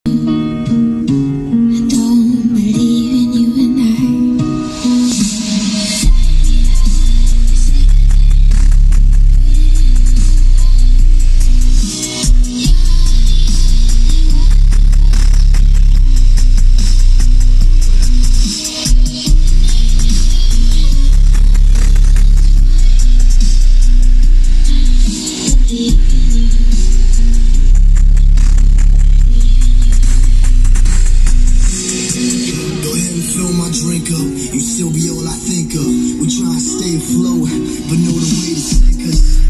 don't believe in you and Fill my drink up, you still be all I think of. We try to stay afloat, but know the way to sink us.